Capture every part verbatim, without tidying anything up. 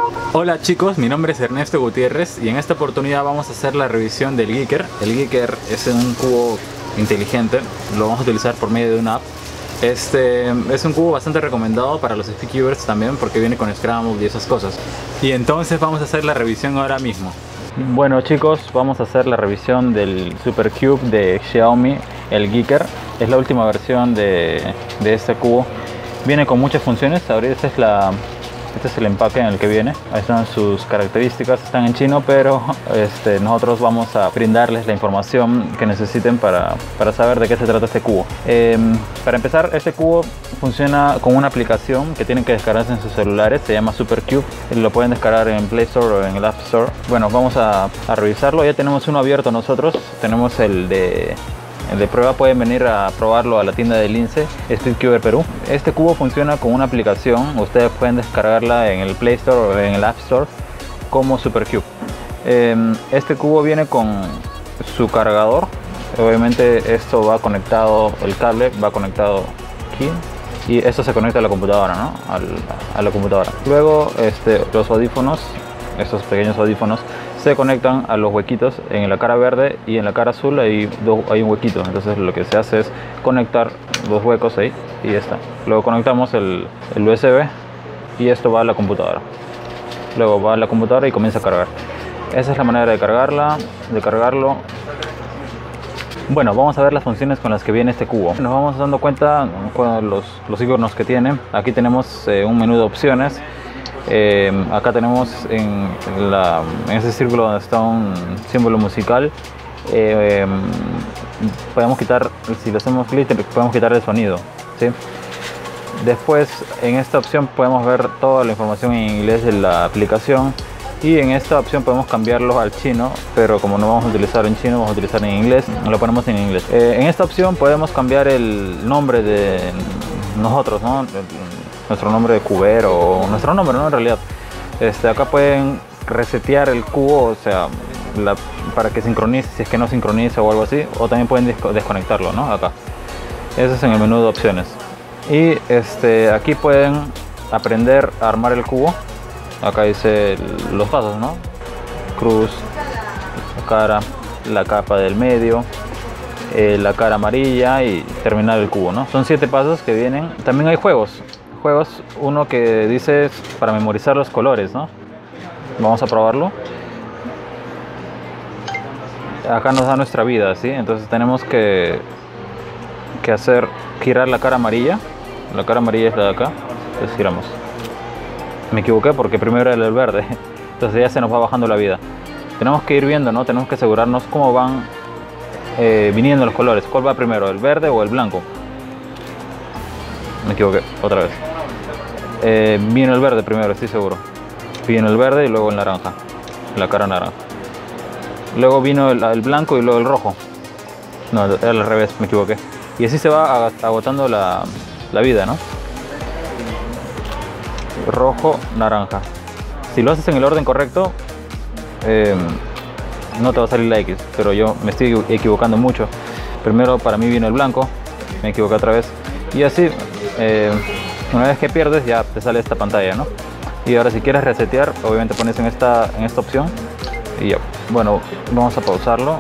Hola chicos, mi nombre es Ernesto Gutiérrez y en esta oportunidad vamos a hacer la revisión del Geeker. El Geeker es un cubo inteligente, lo vamos a utilizar por medio de una app. Este es un cubo bastante recomendado para los speedcubers también porque viene con Scramble y esas cosas. Y entonces vamos a hacer la revisión ahora mismo. Bueno chicos, vamos a hacer la revisión del Supercube de Xiaomi, el Geeker. Es la última versión de, de este cubo. Viene con muchas funciones. Ahorita esta es la... Este es el empaque en el que viene. Ahí están sus características, están en chino, pero este, nosotros vamos a brindarles la información que necesiten para, para saber de qué se trata este cubo. Eh, para empezar, este cubo funciona con una aplicación que tienen que descargarse en sus celulares, se llama Supercube. Lo pueden descargar en Play Store o en el App Store. Bueno, vamos a, a revisarlo. Ya tenemos uno abierto nosotros. Tenemos el de... El de prueba, pueden venir a probarlo a la tienda de Lince, Speedcuber Perú. Este cubo funciona con una aplicación, ustedes pueden descargarla en el Play Store o en el App Store como Supercube. Este cubo viene con su cargador, obviamente esto va conectado, el cable va conectado aquí y esto se conecta a la computadora, ¿no? Al, a la computadora. Luego este, los audífonos, estos pequeños audífonos, se conectan a los huequitos en la cara verde y en la cara azul hay, do, hay un huequito. Entonces lo que se hace es conectar dos huecos ahí y ya está. Luego conectamos el, el U S B y esto va a la computadora. Luego va a la computadora y comienza a cargar. Esa es la manera de cargarla, de cargarlo. Bueno, vamos a ver las funciones con las que viene este cubo. Nos vamos dando cuenta con los, los iconos que tiene. Aquí tenemos eh, un menú de opciones. Eh, acá tenemos en, la, en ese círculo donde está un símbolo musical, eh, eh, podemos quitar, si le hacemos clic, podemos quitar el sonido, ¿sí? Después en esta opción podemos ver toda la información en inglés de la aplicación y en esta opción podemos cambiarlo al chino, pero como no vamos a utilizar en chino, vamos a utilizar en inglés, lo ponemos en inglés. Eh, en esta opción podemos cambiar el nombre de nosotros, ¿no? Nuestro nombre de cubero o nuestro nombre, ¿no? En realidad este, acá pueden resetear el cubo, o sea, la, para que sincronice, si es que no sincroniza o algo así, o también pueden desconectarlo, ¿no? Acá, eso es en el menú de opciones. Y este, aquí pueden aprender a armar el cubo. Acá dice los pasos, ¿no? Cruz, la cara, la capa del medio, eh, la cara amarilla y terminar el cubo, ¿no? Son siete pasos que vienen. También hay juegos. Juegos, uno que dice para memorizar los colores, ¿no? Vamos a probarlo. Acá nos da nuestra vida, ¿sí? Entonces tenemos que, que hacer girar la cara amarilla. La cara amarilla es la de acá. Entonces giramos. Me equivoqué porque primero era el verde. Entonces ya se nos va bajando la vida. Tenemos que ir viendo, ¿no? Tenemos que asegurarnos cómo van eh, viniendo los colores. ¿Cuál va primero, el verde o el blanco? Me equivoqué, otra vez. Eh, vino el verde primero, estoy seguro. Vino el verde y luego el naranja, la cara naranja. Luego vino el, el blanco y luego el rojo. No, era al revés, me equivoqué. Y así se va agotando la, la vida, ¿no? Rojo, naranja. Si lo haces en el orden correcto, eh, no te va a salir la X, pero yo me estoy equivocando mucho. Primero para mí vino el blanco, me equivoqué otra vez. Y así, eh, una vez que pierdes ya te sale esta pantalla, ¿no? Y ahora si quieres resetear, obviamente pones en esta, en esta opción y ya. Bueno, vamos a pausarlo.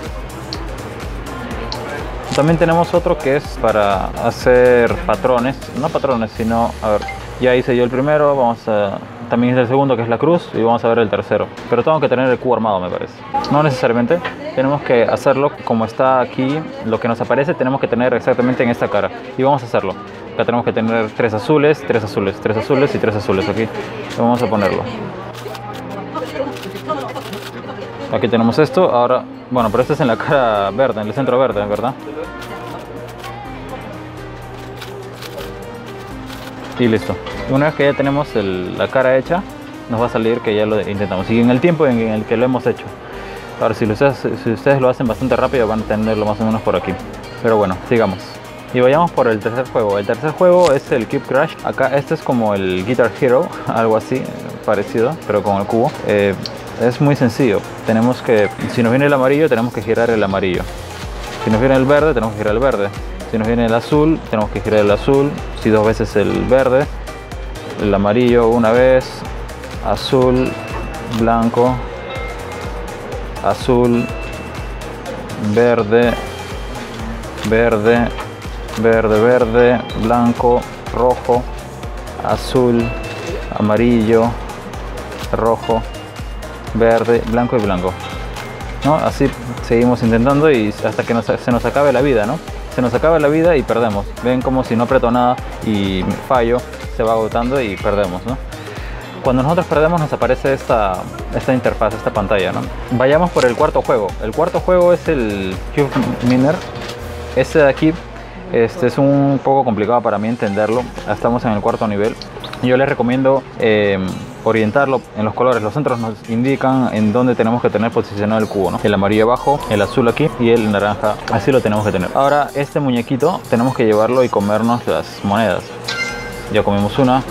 También tenemos otro que es para hacer patrones, no patrones, sino, a ver, ya hice yo el primero, vamos a, también hice el segundo que es la cruz y vamos a ver el tercero. Pero tengo que tener el cubo armado, me parece. No necesariamente, tenemos que hacerlo como está aquí, lo que nos aparece tenemos que tener exactamente en esta cara. Y vamos a hacerlo. Acá tenemos que tener tres azules, tres azules, tres azules y tres azules aquí. Vamos a ponerlo. Aquí tenemos esto, ahora, bueno, pero este es en la cara verde, en el centro verde, ¿verdad? Y listo. Una vez que ya tenemos el, la cara hecha, nos va a salir que ya lo intentamos. Y en el tiempo en el que lo hemos hecho. Ahora, si ustedes, si ustedes lo hacen bastante rápido, van a tenerlo más o menos por aquí. Pero bueno, sigamos. Y vayamos por el tercer juego. El tercer juego es el Cube Crash. Acá este es como el Guitar Hero, algo así, parecido, pero con el cubo. Eh, es muy sencillo. Tenemos que, si nos viene el amarillo, tenemos que girar el amarillo. Si nos viene el verde, tenemos que girar el verde. Si nos viene el azul, tenemos que girar el azul. Si dos veces el verde, el amarillo una vez, azul, blanco, azul, verde, verde, verde, verde, blanco, rojo, azul, amarillo, rojo, verde, blanco y blanco, ¿no? Así seguimos intentando y hasta que nos, se nos acabe la vida, ¿no? Se nos acaba la vida y perdemos. Ven como si no aprieto nada y fallo, se va agotando y perdemos, ¿no? Cuando nosotros perdemos nos aparece esta, esta interfaz, esta pantalla, ¿no? Vayamos por el cuarto juego. El cuarto juego es el Cube Miner. Este de aquí este es un poco complicado para mí entenderlo. Estamos en el cuarto nivel. Yo les recomiendo eh, orientarlo en los colores. Los centros nos indican en dónde tenemos que tener posicionado el cubo, ¿no? El amarillo abajo, el azul aquí y el naranja. Así lo tenemos que tener. Ahora este muñequito tenemos que llevarlo y comernos las monedas. Ya comimos una.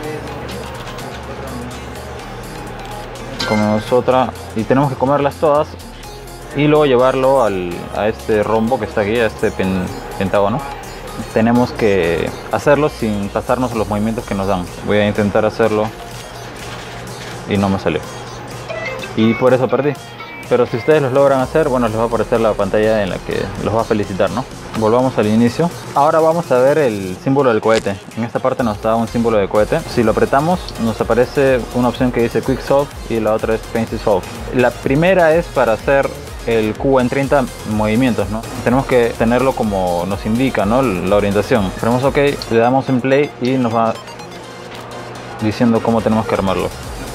Comemos otra y tenemos que comerlas todas y luego llevarlo al, a este rombo que está aquí, a este pen, pentágono. Tenemos que hacerlo sin pasarnos los movimientos que nos dan. Voy a intentar hacerlo y no me salió y por eso perdí, pero si ustedes los logran hacer, bueno, les va a aparecer la pantalla en la que los va a felicitar, ¿no? Volvamos al inicio. Ahora vamos a ver el símbolo del cohete. En esta parte nos da un símbolo de cohete. Si lo apretamos nos aparece una opción que dice Quick Solve y la otra es Fancy Solve. La primera es para hacer el cubo en treinta movimientos, ¿no? Tenemos que tenerlo como nos indica, ¿no? La orientación. Ponemos OK, le damos en play y nos va diciendo cómo tenemos que armarlo.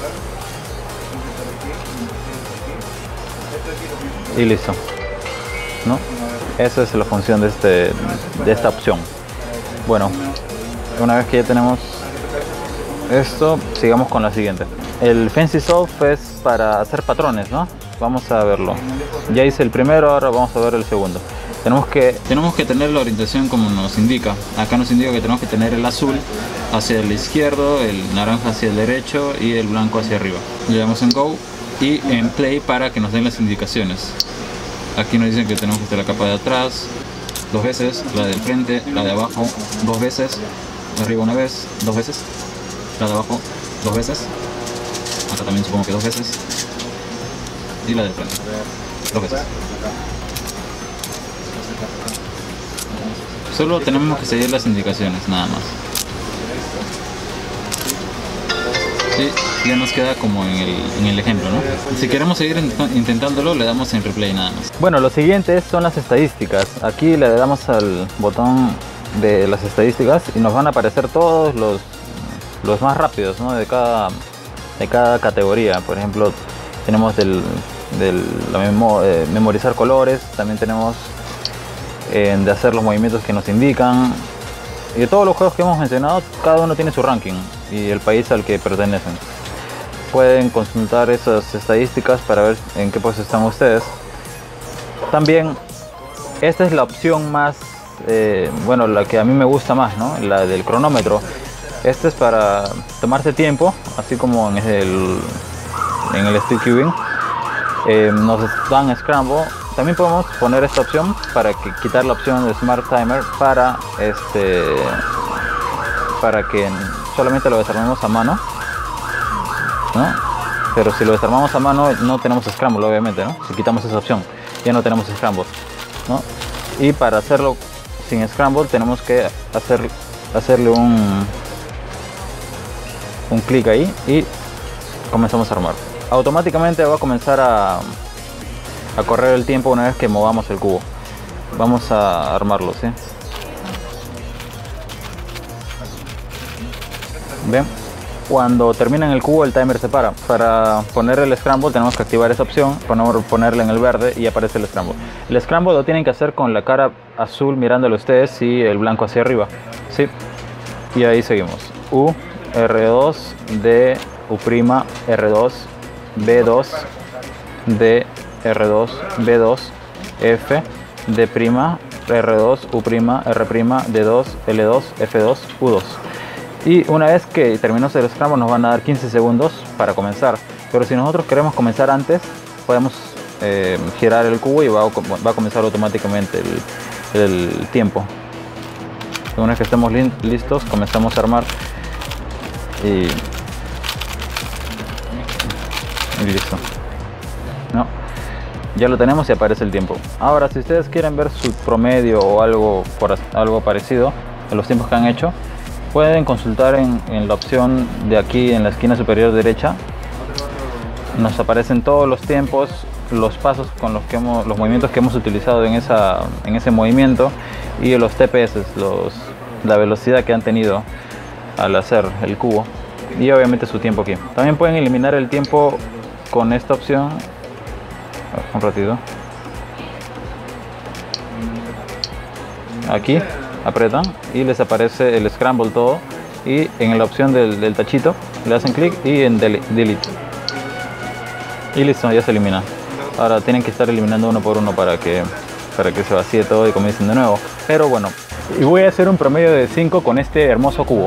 Y listo, ¿no? Esa es la función de, este, de esta opción. Bueno, una vez que ya tenemos esto, sigamos con la siguiente. El Fancy Solve es para hacer patrones, ¿no? Vamos a verlo. Ya hice el primero, ahora vamos a ver el segundo. Tenemos que, tenemos que tener la orientación como nos indica. Acá nos indica que tenemos que tener el azul hacia el izquierdo, el naranja hacia el derecho y el blanco hacia arriba. Le damos en Go y en Play para que nos den las indicaciones. Aquí nos dicen que tenemos que hacer la capa de atrás dos veces, la del frente, la de abajo dos veces, arriba una vez, dos veces, la de abajo dos veces, acá también supongo que dos veces, y la del frente dos veces. Solo tenemos que seguir las indicaciones, nada más. Y ya nos queda como en el, en el ejemplo, ¿no? Si queremos seguir intentándolo, le damos en replay nada más. Bueno, lo siguiente son las estadísticas. Aquí le damos al botón de las estadísticas y nos van a aparecer todos los, los más rápidos, ¿no? De cada, de cada categoría. Por ejemplo, tenemos del, del la memo, eh, memorizar colores, también tenemos eh, de hacer los movimientos que nos indican. Y de todos los juegos que hemos mencionado, cada uno tiene su ranking y el país al que pertenecen. Pueden consultar esas estadísticas para ver en qué puesto están ustedes. También, esta es la opción más, eh, bueno, la que a mí me gusta más, ¿no? La del cronómetro. Este es para tomarse tiempo, así como en el, en el Stick Cubing. Eh, nos dan Scramble. También podemos poner esta opción para que, quitar la opción de Smart Timer para este para que solamente lo desarmemos a mano, ¿no? Pero si lo desarmamos a mano no tenemos Scramble, obviamente, ¿no? Si quitamos esa opción ya no tenemos Scramble, ¿no? Y para hacerlo sin Scramble tenemos que hacer, hacerle un un clic ahí y comenzamos a armar. Automáticamente va a comenzar a a correr el tiempo una vez que movamos el cubo. Vamos a armarlo, ¿sí? Ven, cuando termina en el cubo el timer se para. Para poner el Scramble tenemos que activar esa opción, ponerle en el verde y aparece el Scramble. El Scramble lo tienen que hacer con la cara azul mirándolo ustedes y el blanco hacia arriba, ¿sí? Y ahí seguimos. U, R dos, D, U', R dos, B dos, D, R dos, B dos, F, D', R dos, U', R', D dos, L dos, F dos, U dos. Y una vez que terminó el Scramble nos van a dar quince segundos para comenzar. Pero si nosotros queremos comenzar antes, podemos eh, girar el cubo y va a, va a comenzar automáticamente el, el tiempo. Una vez que estemos li listos, comenzamos a armar. Y y listo. No, ya lo tenemos y aparece el tiempo. Ahora, si ustedes quieren ver su promedio o algo, por, algo parecido a los tiempos que han hecho, pueden consultar en, en la opción de aquí en la esquina superior derecha. Nos aparecen todos los tiempos, los pasos con los que hemos, los movimientos que hemos utilizado en, esa, en ese movimiento, y los T P S, los, la velocidad que han tenido al hacer el cubo, y obviamente su tiempo aquí. También pueden eliminar el tiempo con esta opción. Un ratito. Aquí apretan y les aparece el scramble todo, y en la opción del, del tachito le hacen clic y en delete y listo, ya se elimina. Ahora tienen que estar eliminando uno por uno para que para que se vacíe todo y comiencen de nuevo. Pero bueno, y voy a hacer un promedio de cinco con este hermoso cubo.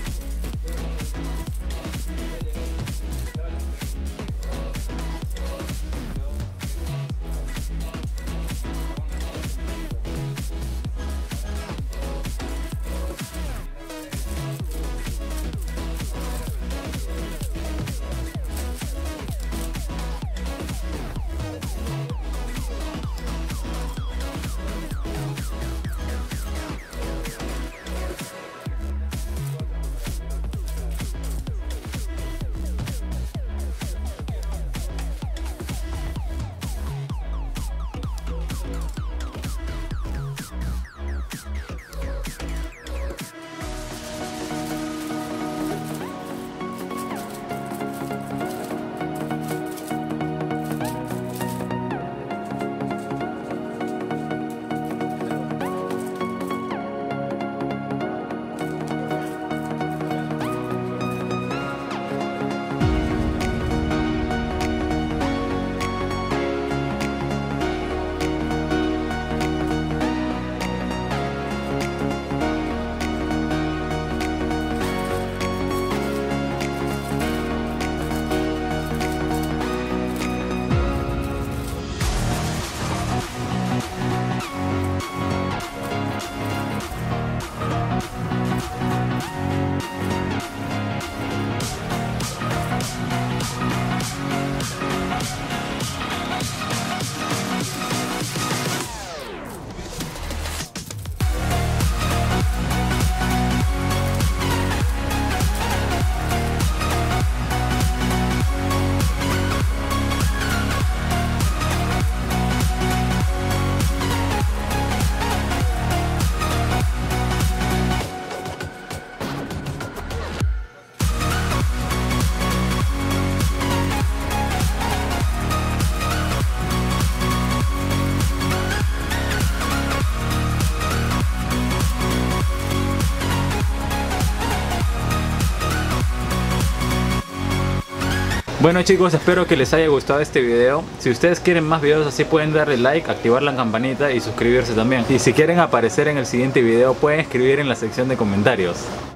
Bueno chicos, espero que les haya gustado este video. Si ustedes quieren más videos así, pueden darle like, activar la campanita y suscribirse también. Y si quieren aparecer en el siguiente video, pueden escribir en la sección de comentarios.